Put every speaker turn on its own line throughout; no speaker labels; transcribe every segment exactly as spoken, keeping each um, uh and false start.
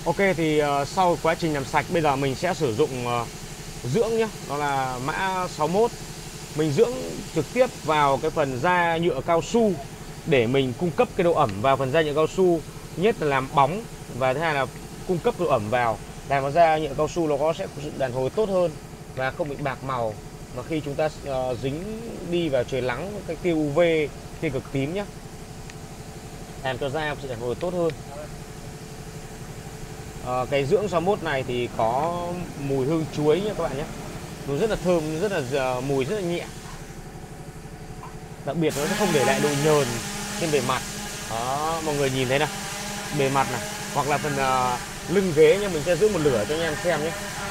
Ok thì uh, sau quá trình làm sạch bây giờ mình sẽ sử dụng uh, dưỡng nhé, đó là mã sáu mốt. Mình dưỡng trực tiếp vào cái phần da nhựa cao su để mình cung cấp cái độ ẩm vào phần da nhựa cao su. Thứ nhất là làm bóng, và thứ hai là cung cấp độ ẩm vào, làm cho da nhựa cao su nó có sẽ có sự đàn hồi tốt hơn và không bị bạc màu. Mà khi chúng ta uh, dính đi vào trời nắng cái tia u vê, tia cực tím nhé, làm cho da có sự đàn hồi tốt hơn. À, cái dưỡng sáu mốt này thì có mùi hương chuối nha các bạn nhé, nó rất là thơm, rất là mùi rất là nhẹ, đặc biệt nó sẽ không để lại độ nhờn trên bề mặt. Đó, mọi người nhìn thấy này, bề mặt này hoặc là phần uh, lưng ghế nha, mình sẽ giữ một lửa cho anh em xem nhé.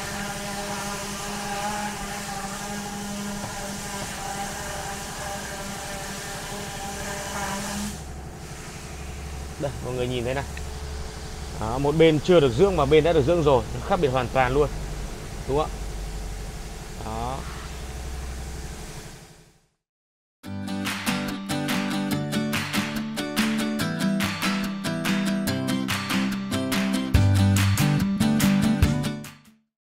Đây mọi người nhìn thấy này. Đó, một bên chưa được dưỡng mà bên đã được dưỡng rồi, khác biệt hoàn toàn luôn, đúng không ạ?